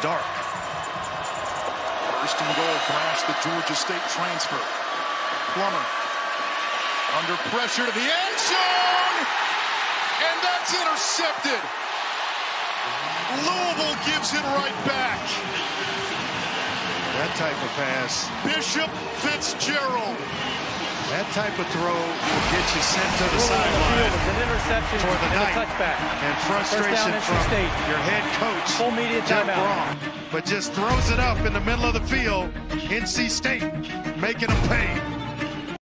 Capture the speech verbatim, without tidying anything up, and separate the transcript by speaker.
Speaker 1: dark.
Speaker 2: First and goal, flash the Georgia State transfer. Plummer under pressure to the end zone, and that's intercepted. Louisville gives it right back.
Speaker 1: That type of pass.
Speaker 2: Bishop Fitzgerald.
Speaker 1: That type of throw will get you sent to the sideline
Speaker 3: an interception
Speaker 1: for the
Speaker 3: and
Speaker 1: night.
Speaker 3: a touchback.
Speaker 1: And frustration from
Speaker 3: State.
Speaker 1: your head coach,
Speaker 3: Full media
Speaker 1: Jeff
Speaker 3: timeout.
Speaker 1: Braun, but just throws it up in the middle of the field. N C State making them pay.